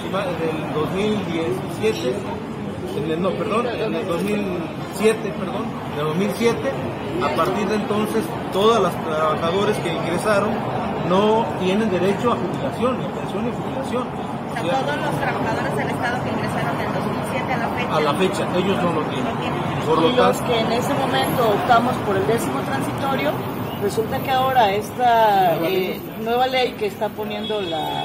del 2017, en el 2007, a partir de entonces todas las trabajadores que ingresaron no tienen derecho a jubilación, ni a pensión ni jubilación. O sea, todos los trabajadores del Estado que ingresaron del 2007 a la fecha, ellos no lo tienen. Por y los que en ese momento optamos por el 10º transitorio, resulta que ahora esta nueva ley que está poniendo la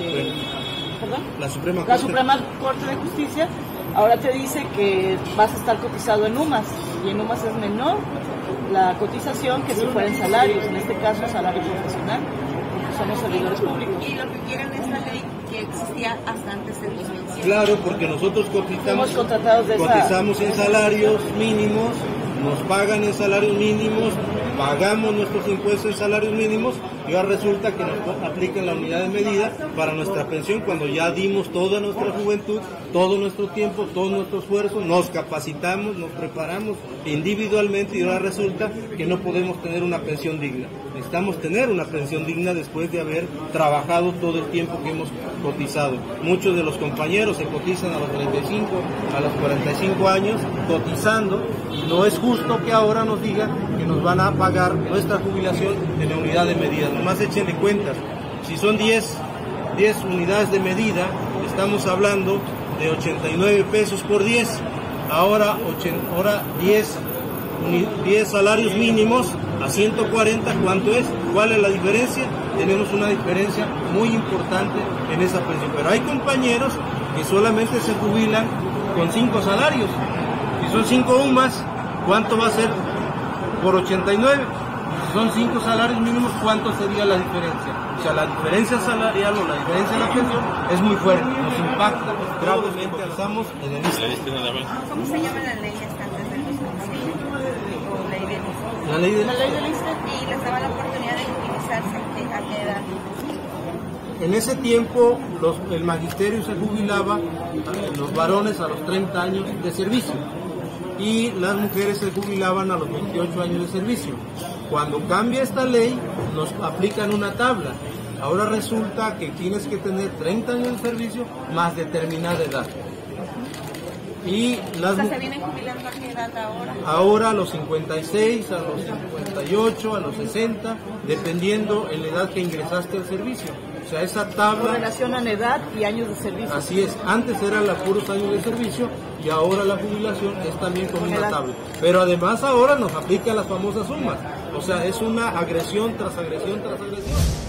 Suprema Corte de Justicia, ahora te dice que vas a estar cotizado en UMAS, y en UMAS es menor la cotización que si fuera en salarios, en este caso salario profesional, porque somos servidores públicos. Y lo que quieren es la ley que existía hasta antes del 2007. Claro, porque nosotros cotizamos en salarios mínimos, nos pagan en salarios mínimos, pagamos nuestros impuestos en salarios mínimos, y ahora resulta que nos aplican la unidad de medida para nuestra pensión cuando ya dimos toda nuestra juventud, todo nuestro tiempo, todo nuestro esfuerzo, nos capacitamos, nos preparamos individualmente, y ahora resulta que no podemos tener una pensión digna. Necesitamos tener una pensión digna después de haber trabajado todo el tiempo que hemos cotizado. Muchos de los compañeros se cotizan a los 35, a los 45 años cotizando, y no es justo que ahora nos digan que nos van a pagar nuestra jubilación en la unidad de medida. Nomás échenle cuentas, si son 10 unidades de medida, estamos hablando de 89 pesos por 10, ahora 10 salarios mínimos a 140, ¿cuánto es? ¿Cuál es la diferencia? Tenemos una diferencia muy importante en esa pensión, pero hay compañeros que solamente se jubilan con 5 salarios, si son 5 UMAS, ¿cuánto va a ser por 89? Si son 5 salarios mínimos, ¿cuánto sería la diferencia? O sea, la diferencia salarial o la diferencia de la pensión es muy fuerte, nos impacta gravemente. Alzamos en el ISSSTE. ¿Cómo se llama la ley esta antes del 2007? ¿O ley del ISSSTE? La ley del ISSSTE. Y les daba la oportunidad de jubilizarse, ¿a qué edad? En ese tiempo el magisterio se jubilaba, los varones a los 30 años de servicio, y las mujeres se jubilaban a los 28 años de servicio. Cuando cambia esta ley, nos aplican una tabla. Ahora resulta que tienes que tener 30 años de servicio más determinada edad. Y las ¿se vienen jubilando a qué edad ahora? Ahora a los 56, a los 58, a los 60, dependiendo en la edad que ingresaste al servicio. O sea, esa tabla relacionan edad y años de servicio. Así es, antes eran los puros años de servicio, y ahora la jubilación es también con una tabla. Pero además ahora nos aplican las famosas sumas. O sea, es una agresión tras agresión tras agresión.